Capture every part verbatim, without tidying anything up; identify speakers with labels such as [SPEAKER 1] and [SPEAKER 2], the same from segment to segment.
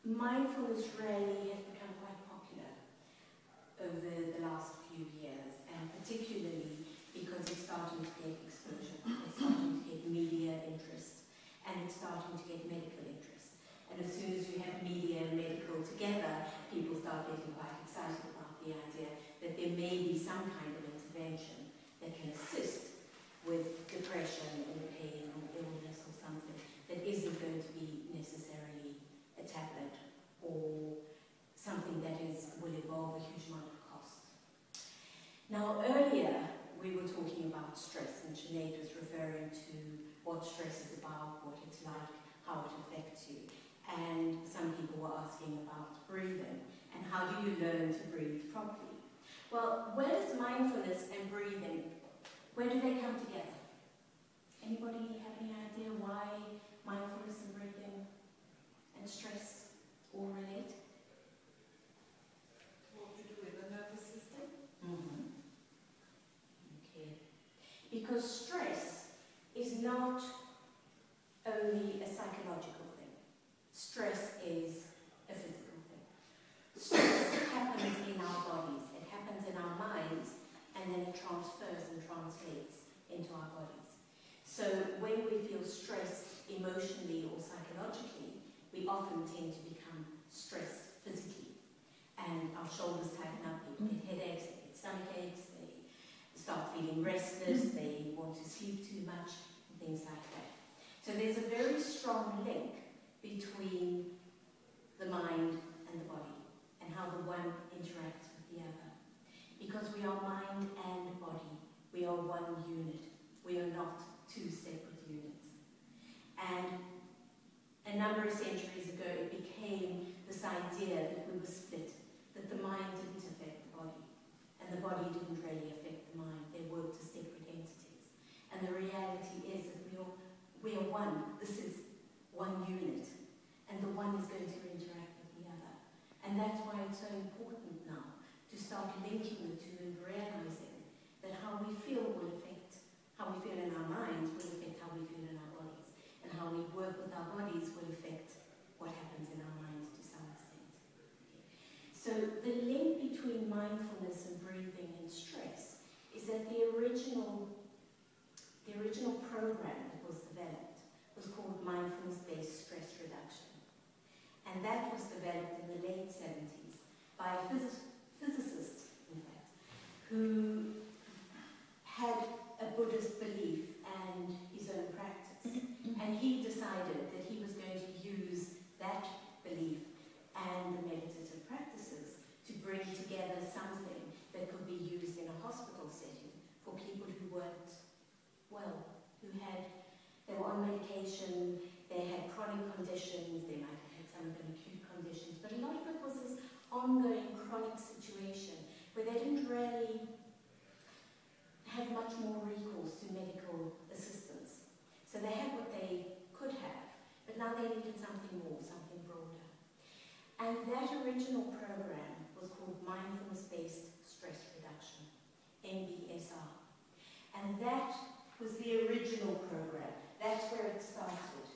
[SPEAKER 1] mindfulness really has become quite popular over the last few years, and particularly because it's starting to get exposure, it's starting to get media interest, and it's starting to get medical interest. And as soon as you have media and medical together, people start getting quite excited about the idea that there may be some kind of intervention that can assist with depression or pain or illness or something that isn't going to be necessarily a tablet or something that is will involve a huge amount of cost. Now earlier we were talking about stress, and Sinead was referring to what stress is about, what it's like, how it affects you. And some people were asking about breathing and how do you learn to breathe properly. Well, where does mindfulness and breathing, where do they come together? Anybody have any idea why mindfulness and breathing and stress all relate?
[SPEAKER 2] What to do with the nervous system?
[SPEAKER 1] Mm-hmm. Okay. Because stress is not only a psychological thing. Stress is a physical thing. Stress happens in our bodies, it happens in our minds, and then it transfers and translates into our bodies. So when we feel stressed emotionally or psychologically, we often tend to become stressed physically. And our shoulders tighten up, people get headaches, they get stomach aches, they start feeling restless, they want to sleep too much, and things like that. So there's a very strong link between the mind and the body, and how the one interacts with the other. Because we are mind and body, we are one unit. We are not two separate units. And a number of centuries ago, it became this idea that we were split, that the mind didn't affect the body, and the body didn't really affect the mind. They worked as separate entities. And the reality is that we are, we are one. This is one unit, and the one is going to interact with the other. And that's why it's so important now to start linking the two and realizing that how we feel will affect, how we feel in our minds will affect how we feel in our bodies, and how we work with our bodies will affect what happens in our minds to some extent. So the link between mindfulness and breathing and stress is that the original, the original program that was developed was called mindfulness-based stress reduction. And that was developed in the late seventies by a phys physicist, in fact, who had a Buddhist belief and his own practice. And he decided that he was going to use that belief and the meditative practices to bring together something that could be used in a hospital setting for people who weren't well, who had, they were on medication, they had chronic conditions, they might have had some of them acute conditions, but a lot of it was this ongoing chronic situation where they didn't really have much more recourse to medical assistance. So they had what they could have, but now they needed something more, something broader. And that original program was called Mindfulness-Based Stress Reduction, M B S R. And that was the original program. That's where it started.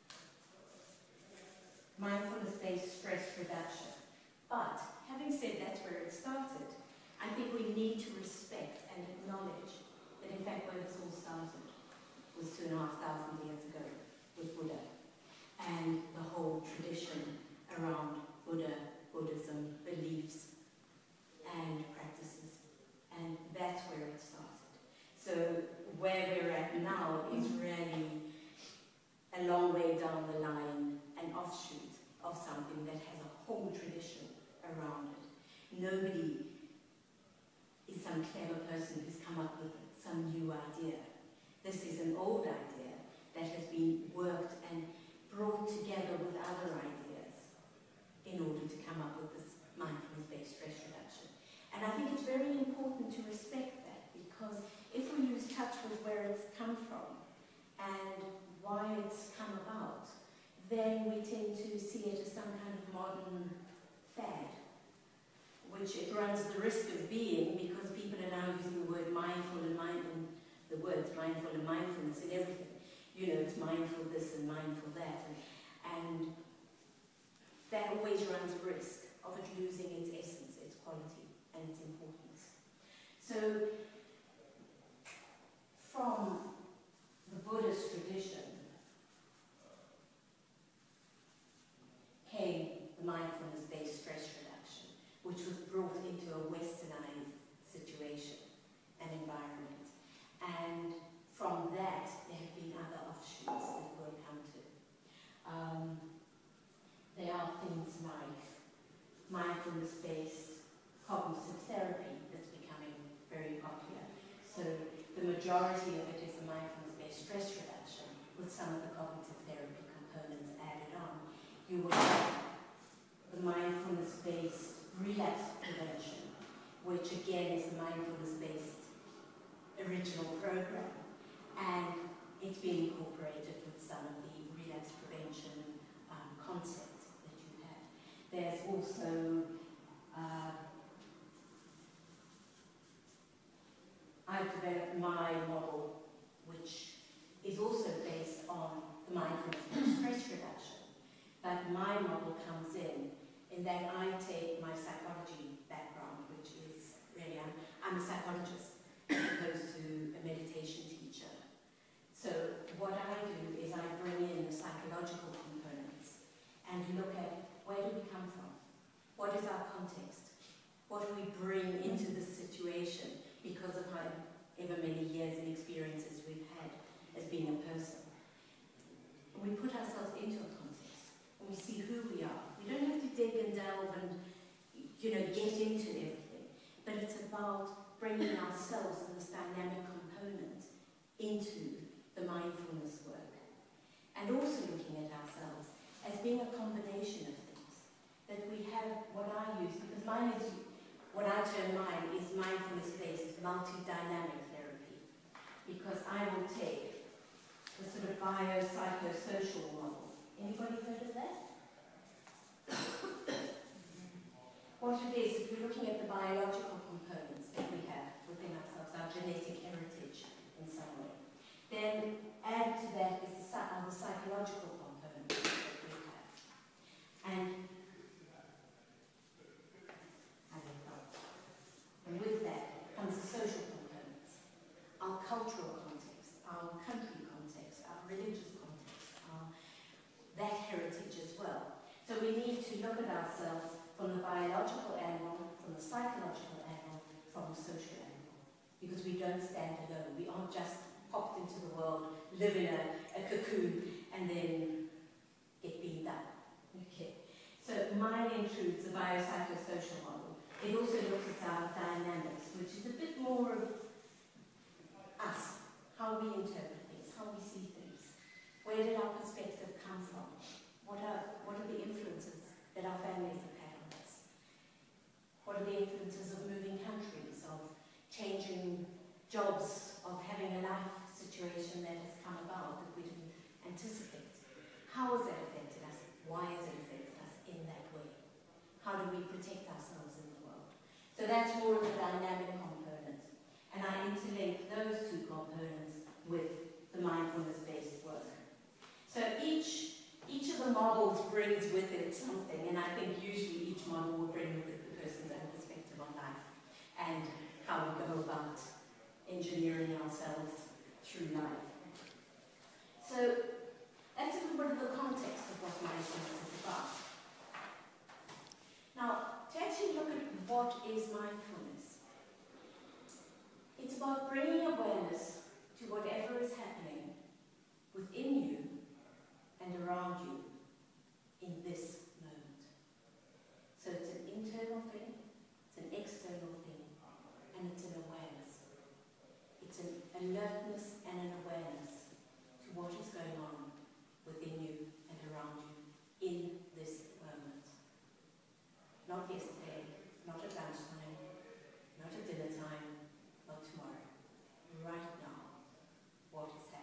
[SPEAKER 1] Mindfulness-based stress reduction. But having said that's where it started, I think we need to respect and acknowledge that in fact where this all started was two and a half thousand years ago with Buddha and the whole tradition around Buddha, Buddhism, beliefs and practices. And that's where it started. So where we're at now is really a long way down the line, an offshoot of something that has a whole tradition around it. Nobody is some clever person who's come up with some new idea. This is an old idea that has been worked and brought together with other ideas in order to come up with this mindfulness-based stress reduction. And I think it's very important to respect that, because if we lose touch with where it's come from and why it's come about, then we tend to see it as some kind of modern fad, which it runs the risk of being because people are now using the word mindful and mind and the words mindful and mindfulness in everything. You know, it's mindful this and mindful that, and, and that always always runs risk of it losing its essence, its quality, and its importance. So, from the Buddhist tradition came the mindfulness-based stress reduction, which was brought into a westernized situation and environment. And from that, there have been other offshoots that we'll come to. Um, there are things like mindfulness-based cognitive therapy that's becoming very popular. So the majority of it is the mindfulness-based stress reduction with some of the cognitive therapy components added on. You will have the mindfulness-based relapse prevention, which again is the mindfulness-based original program, and it's been incorporated with some of the relapse prevention um, concepts that you have. There's also uh, I've developed my model, which is also based on the mindfulness stress reduction. But my model comes in, in that I take my psychology background, which is really, I'm, I'm a psychologist as opposed to a meditation teacher. So what I do is I bring in the psychological components and look at where do we come from? What is our context? What do we bring into this situation because of however many years and experiences we've had as being a person? And we put ourselves into a context and we see who we are. We don't have to dig and delve and, you know, get into everything, but it's about bringing ourselves and this dynamic component into the mindfulness work, and also looking at ourselves as being a combination of things. That we have what I use, because mine is, what I term mine is mindfulness-based multi-dynamic therapy, because I will take the sort of bio-psychosocial model. Anybody heard of that? What it is, if we're looking at the biological components that we have within ourselves, our genetic heritage in some way, then add to that is the, uh, the psychological components that we have. And, and with that comes the social components, our cultural context, our country context, our religious context, our, that heritage as well. So we need to look at ourselves from the biological angle, from the psychological angle, from the social angle. Because we don't stand alone. We aren't just popped into the world, live in a, a cocoon, and then get beamed up. Okay. So mine intrudes the biopsychosocial model. It also looks at our dynamics, which is a bit more of us, how we interpret things, how we see things. Where did our perspective come from? What are, what are the influences that our families have had on us? What are the influences of moving countries, of changing jobs, of having a life situation that has come about that we didn't anticipate? How has that affected us? Why has it affected us in that way? How do we protect ourselves in the world? So that's more of the dynamic component. And I interlink those two components with the mindfulness-based work. So each, each of the models brings with it something, and I think usually each model will bring with it the person's own perspective on life and how we go about engineering ourselves through life. So that's a little bit of the context of what mindfulness is about. Now, to actually look at what is mindfulness, it's about bringing awareness to whatever is happening within you and around you in this moment. So it's an internal thing, it's an external thing, and it's an awareness. It's an alertness and an awareness to what is going on within you and around you in this moment. Not yesterday, not at lunchtime, not at dinner time, not tomorrow. Right now, what is happening?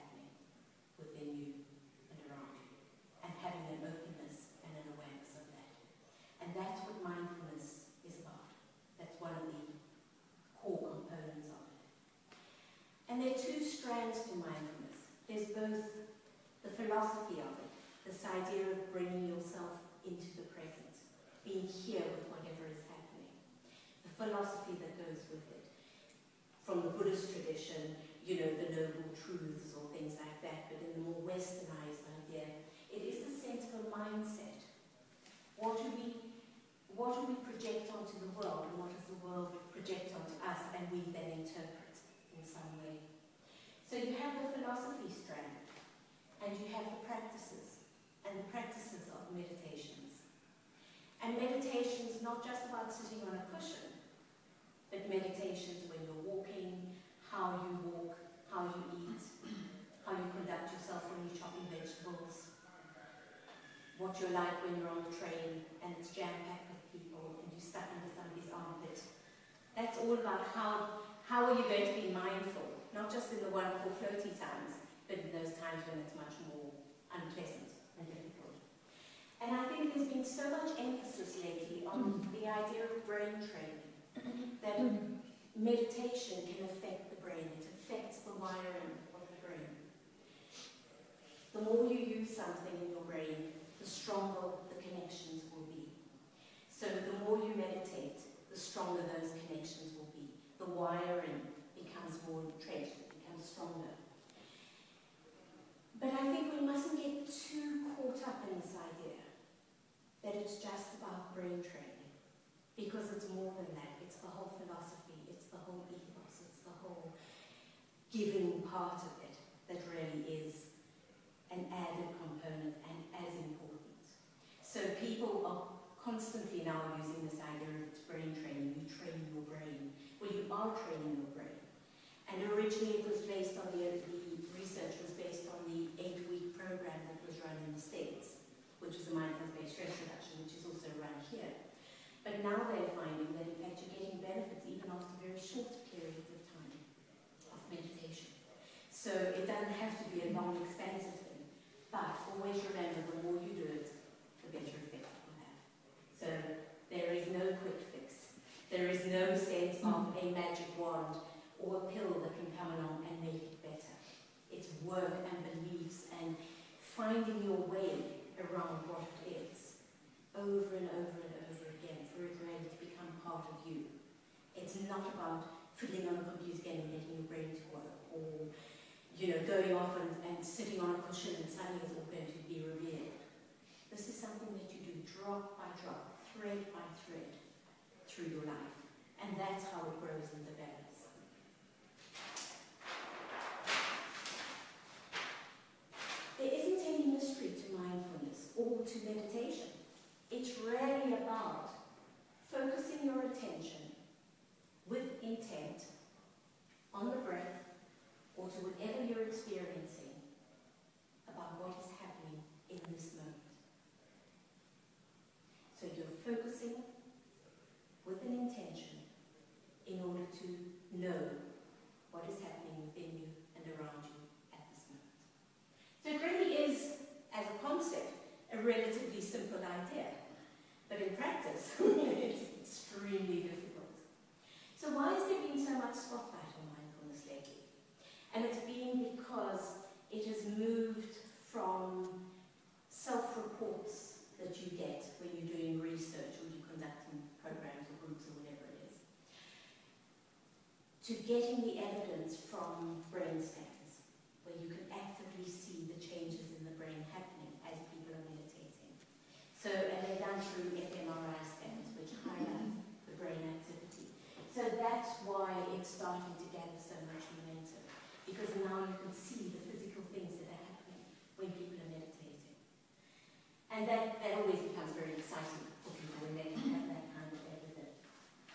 [SPEAKER 1] philosophy that goes with it. From the Buddhist tradition, you know, the noble truths or things like that, but in the more westernized idea, it is the sense of a mindset. What do we, what do we project onto the world, and what does the world project onto us, and we then interpret in some way? So you have the philosophy strand, and you have the practices, and the practices of meditations. And meditation's not just about sitting on a cushion, but meditations when you're walking, how you walk, how you eat, how you conduct yourself when you're chopping vegetables, what you're like when you're on the train and it's jam-packed with people and you're stuck under somebody's armpit. That's all about how, how are you going to be mindful, not just in the wonderful floaty times, but in those times when it's much more unpleasant and difficult. And I think there's been so much emphasis lately on the idea of brain training, that meditation can affect the brain, it affects the wiring of the brain. The more you use something in your brain, the stronger the connections will be. So the more you meditate, the stronger those connections will be. The wiring becomes more entrenched, it becomes stronger. But I think we mustn't get too caught up in this idea that it's just about brain training, because it's more than that. It's the whole philosophy, it's the whole ethos, it's the whole giving part of it that really is an added component and as important. So people are constantly now using this idea of it's brain training, you train your brain. Well, you are training your brain. And originally it was based on the, the research was based on the eight-week program that was run in the States, which was a mindfulness-based stress reduction, which is also run here. But now they're finding that in fact you're getting benefits even after very short periods of time of meditation. So it doesn't have to be a long, expensive thing. But always remember, the more you do it, the better effect it will have. So there is no quick fix. There is no sense of a magic wand or a pill that can come along and make it better. It's work and beliefs and finding your way around what it is, over and over and over again, for it really to become part of you. It's not about fiddling on a computer again and getting your brain to work, or you know, going off and, and sitting on a cushion and suddenly it's all going to be revealed. This is something that you do drop by drop, thread by thread, through your life. And that's how it grows and develops. There isn't any mystery to mindfulness or to meditation. It's really about focusing your attention with intent on the breath or to whatever you're experiencing about what is happening in this moment. So you're focusing with an intention in order to know what is happening within you and around you at this moment. So it really is, as a concept, a relatively simple idea. But in practice, it's extremely difficult. So why has there been so much spotlight on mindfulness lately? And it's been because it has moved from self-reports that you get when you're doing research or you're conducting programs or groups or whatever it is, to getting the evidence from brain scans, where you can actively see the changes in the brain happening as people are meditating. So, and they're done through f M R I scans, which highlight the brain activity. So that's why it's starting to gather so much momentum, because now you can see the physical things that are happening when people are meditating. And that, that always becomes very exciting for people when they can have that kind of evidence.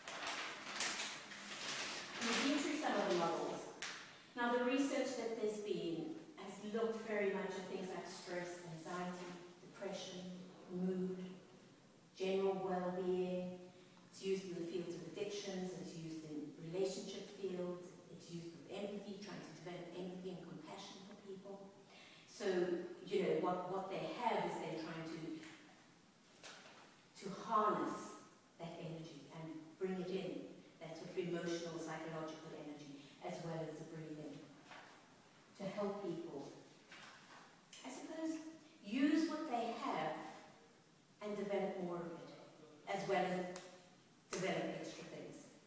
[SPEAKER 1] We've been through some of the models. Now the research that there's been has looked very much at things like stress, anxiety, depression, mood, general well-being. It's used in the fields of addictions, it's used in relationship fields, it's used with empathy, trying to develop empathy and compassion for people. So, you know, what, what they have is they're trying to, to harness that energy and bring it in, that sort of emotional, psychological energy, as well as the breathing, to help people, I suppose, use what they have and develop more of it, as well as develop extra things.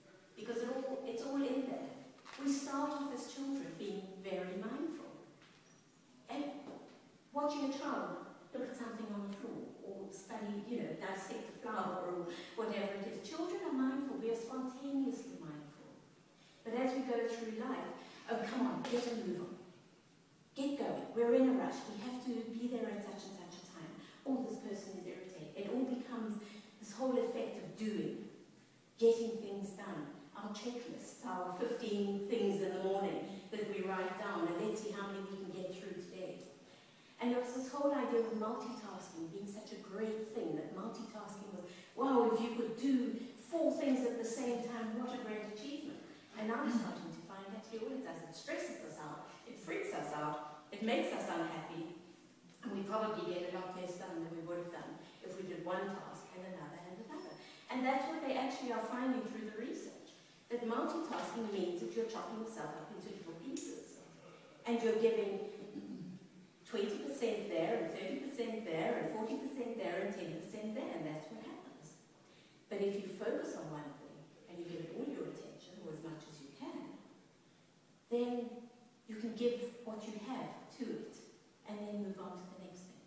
[SPEAKER 1] hour or whatever it is. Children are mindful. We are spontaneously mindful. But as we go through life, oh, come on, get a move on. Get going. We're in a rush. We have to be there at such and such a time. Oh, this person is irritated. It all becomes this whole effect of doing, getting things done. Our checklists, our fifteen things in the morning that we write down, and let's see how many we can get through today. And there was this whole idea of multitasking being such a great thing, that multitasking was, wow, if you could do four things at the same time, what a great achievement. And now we're starting to find actually all it does, it stresses us out, it freaks us out, it makes us unhappy, and we probably get a lot less done than we would have done if we did one task and another and another. And that's what they actually are finding through the research, that multitasking means that you're chopping yourself up into little pieces, and you're giving twenty percent there, and thirty percent there, and forty percent there, and ten percent there, and that's what happens. But if you focus on one thing, and you give it all your attention, or as much as you can, then you can give what you have to it, and then move on to the next thing.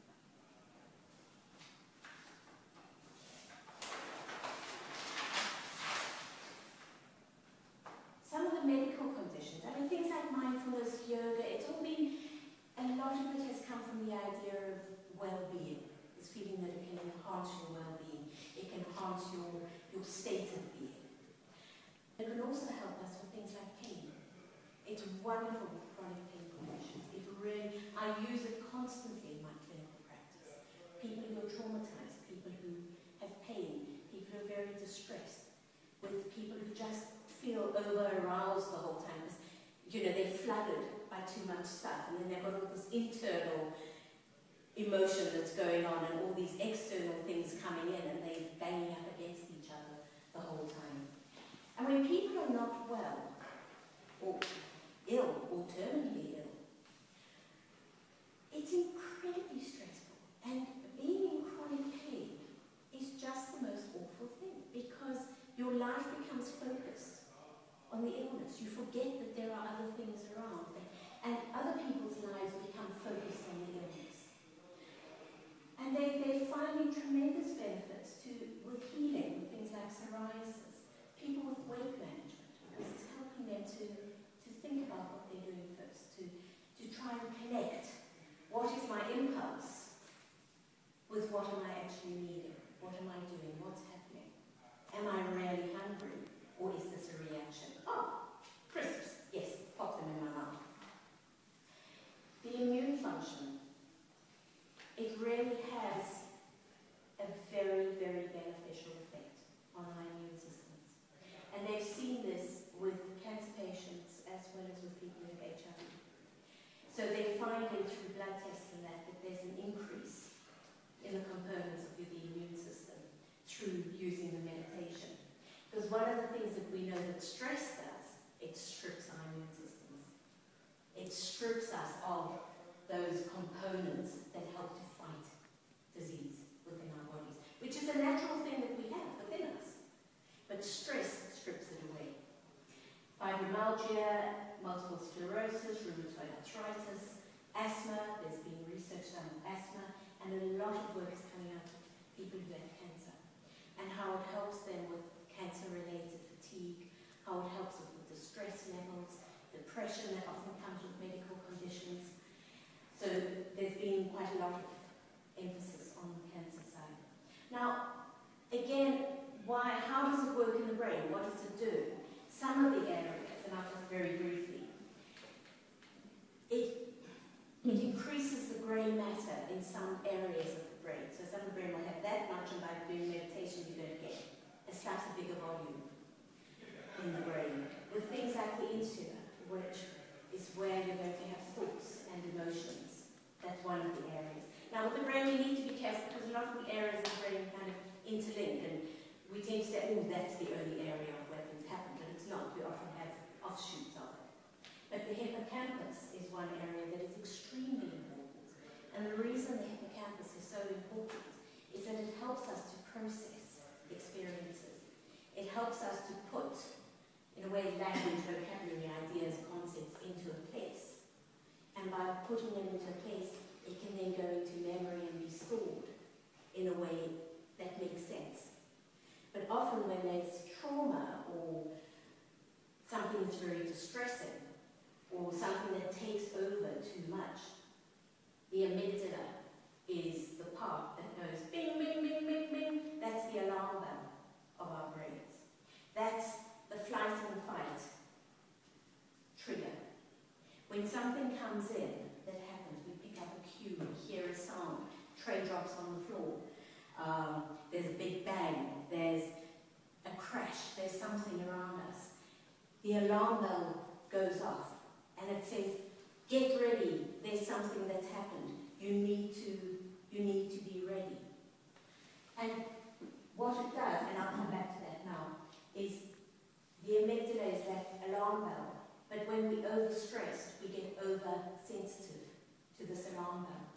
[SPEAKER 1] Some of the medical conditions, I mean, things like mindfulness, yoga, it's all been, a lot of it has come from the idea of well-being, this feeling that it can enhance your well-being, it can enhance your, your state of being. It can also help us with things like pain. It's wonderful with chronic pain conditions. It really, I use it constantly in my clinical practice. People who are traumatized, people who have pain, people who are very distressed, with people who just feel over-aroused the whole time, because, you know, they're flooded by too much stuff, and then they've got all this internal emotion that's going on and all these external things coming in, and they're banging up against each other the whole time. And when people are not well, or ill, or terminally ill, it's incredibly stressful. And being in chronic pain is just the most awful thing, because your life becomes focused on the illness. You forget that there are other things around, and other people's lives become focused on the illness. And they, they're finding tremendous benefits to, with healing, with things like psoriasis, people with weight management, because it's helping them to, to think about what they're doing first, to, to try and connect what is my impulse with what am I actually needing, what am I doing, what's happening, am I really hungry, or is this a reaction? Oh, crisps, yes, pop them in my mouth. The immune function, it really has a very, very beneficial effect on our immune systems. And they've seen this with cancer patients as well as with people with H I V. So they find it through blood tests and that, that there's an increase in the components of the immune system through using the meditation. Because one of the things that we know that stress does, it strips our immune systems. It strips us of those components that help to fight disease within our bodies, which is a natural thing that we have within us. But stress strips it away. Fibromyalgia, multiple sclerosis, rheumatoid arthritis, asthma, there's been research done on asthma, and a lot of work is coming out of people who have cancer, and how it helps them with cancer-related fatigue, how it helps with the stress levels, depression that often comes with medical conditions. So there's been quite a lot of emphasis on the cancer side. Now, again, why? How does it work in the brain? What does it do? Some of the areas, and I'll just very briefly, it, it increases the grey matter in some areas of the brain. So some of the brain will have that much, and by doing meditation you don't get a slightly bigger volume in the brain. With things like the insula, which is where you're going to have thoughts and emotions. That's one of the areas. Now with the brain we need to be careful, because a lot of the areas of the brain kind of interlink, and we tend to say, oh, that's the only area of where things happen, but it's not. We often have offshoots of it. But the hippocampus is one area that is extremely important. And the reason the hippocampus is so important is that it helps us to process experiences. It helps us to put, in a way, language, vocabulary, ideas, concepts into a place. And by putting them into a place, it can then go into memory and be stored in a way that makes sense. that's very distressing or something that takes over too much, the amygdala is the part that goes bing, bing, bing, bing, bing. That's the alarm bell of our brains. That's the flight and fight trigger. When something comes in that happens, we pick up a cue, we hear a sound, tray drops on the floor, um, there's a big bang, there's a crash, there's something around us. The alarm bell goes off and it says, get ready, there's something that's happened. You need to, you need to be ready. And what it does, and I'll come back to that now, is the amygdala is that alarm bell. But when we overstressed, we get oversensitive to this alarm bell.